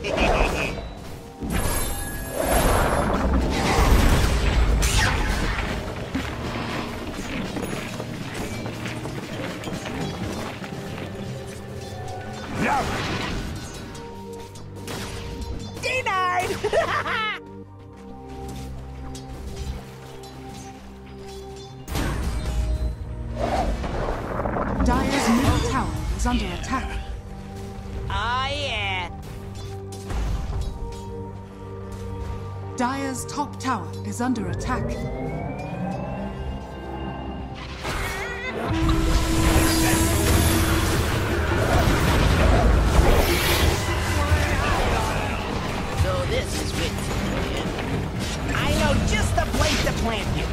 Denied! Dire's middle tower is under attack. Oh yeah! Dire's top tower is under attack. So this is it. I know just the place to plant you.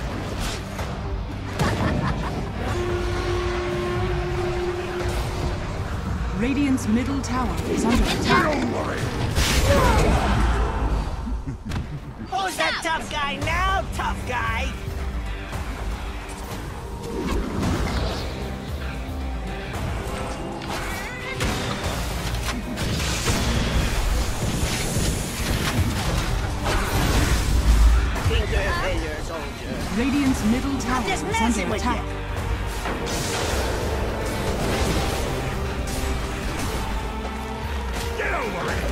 Radiant's middle tower is under attack. Who's that tough guy now, tough guy? Finger failure, soldier. Radiant's middle tower Just is messing under with attack. you. Get over it!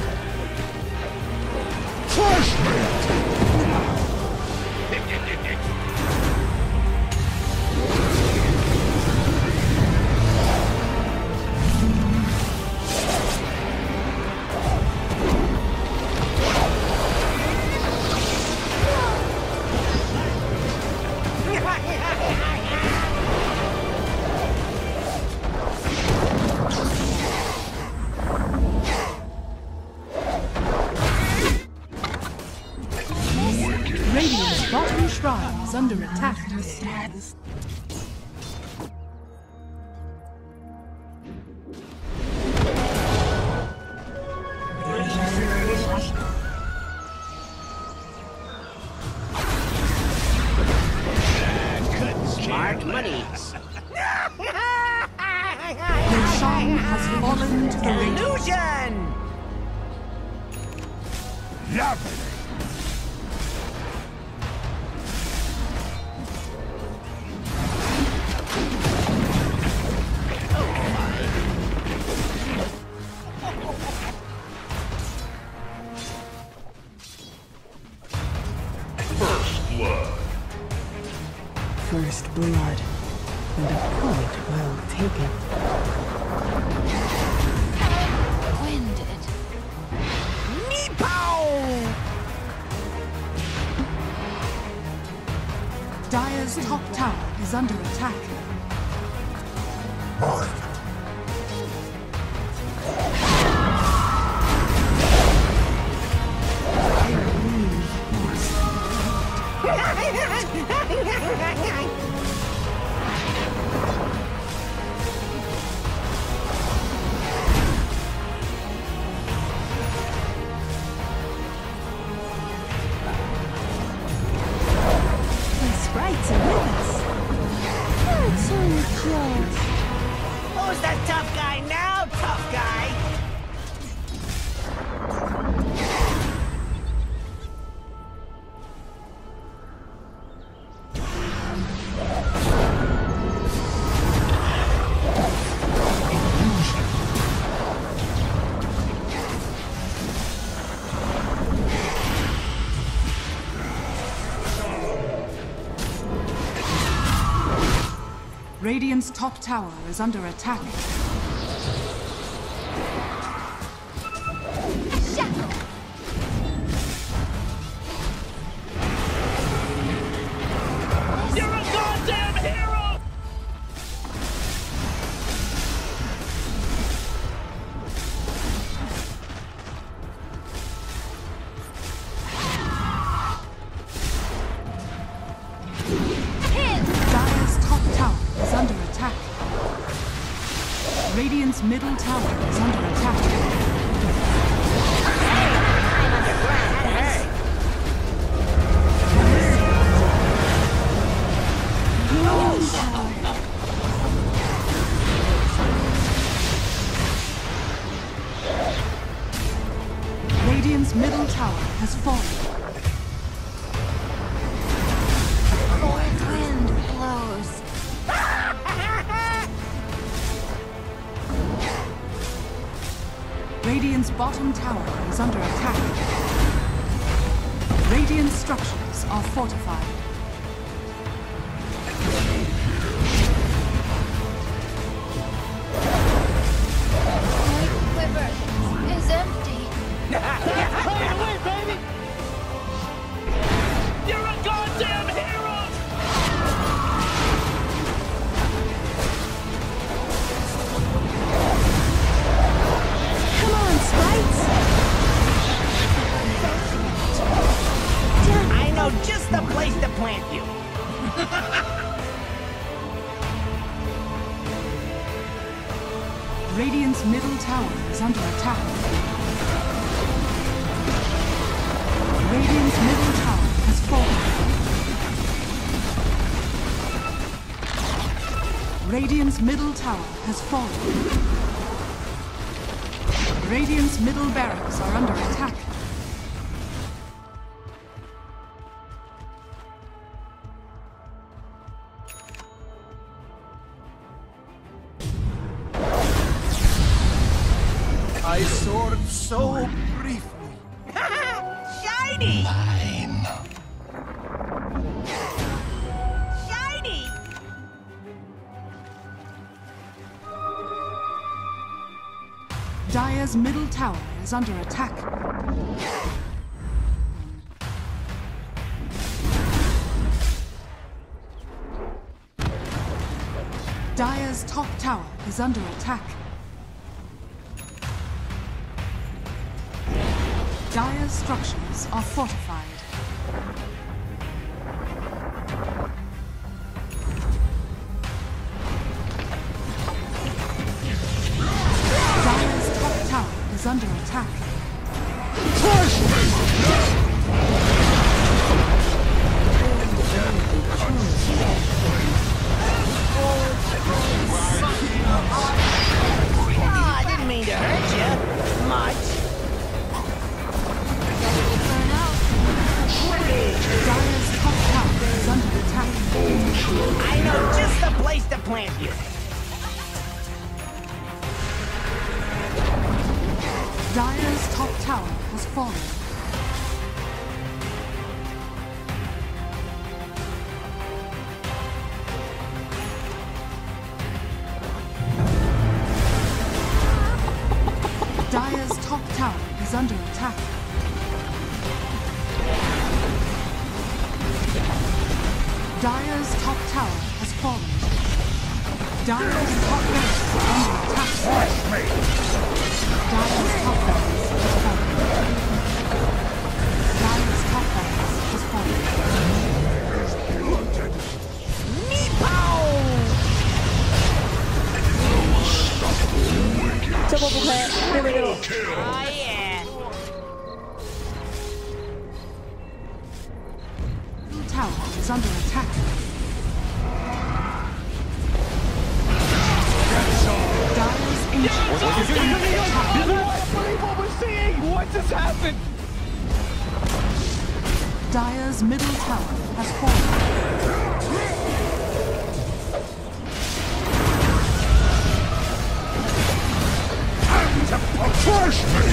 Crush me! Radiant's bottom shrine is under attack. Smart money. Your shrine has fallen to the Radiant. Illusion! Lovely! First blood, and a point well taken. Winded. Meepo! Dire's top tower is under attack. Mine! The sprites are with us. That's unjust. Who's that tough guy now, tough guy? Radiant's top tower is under attack. You're a goddamn hero! Dire's top tower is under attack. Radiant's middle tower is under attack. Radiant's middle tower has fallen. Cold wind blows. Radiant's bottom tower is under attack. Radiant structures are fortified. My quiver is empty. Play away, baby! You're a goddamn hero! Come on, sprites! I know just the place to plant you. Radiant's middle tower is under attack. Radiant's middle tower has fallen. Radiant's middle tower has fallen. Radiant's middle barracks are under attack. I soared so briefly. Shiny! Mine. Shiny! Dire's middle tower is under attack. Dire's top tower is under attack. Dire's structures are fortified. Dire's top tower is under attack. Oh, I didn't mean to hurt you. Much. Burn out. Dire's top tower is under attack. I know just the place to plant you. Dire's top tower has fallen. Dire's top tower is under attack. Dire's top tower has fallen. Dire's top barracks are under attack. Dire's top barracks has fallen. Dire's top barracks has fallen. Meepo! Oh yeah. Tower is under attack. Dire's ancient is under attack. I believe what we're seeing! What just happened? Dire's middle tower has fallen. Crush me!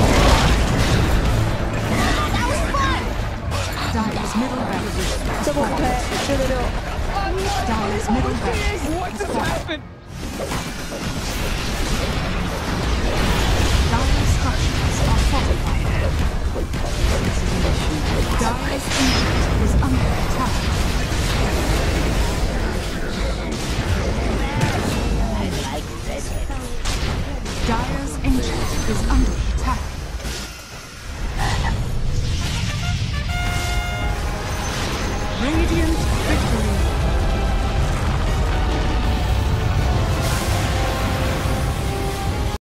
Dire's middle barracks has fallen. Dire's middle barracks What has just fallen. happened? Dire's structures are fortified. Dire's ancient is under attack. Dire's ancient is under attack. Radiant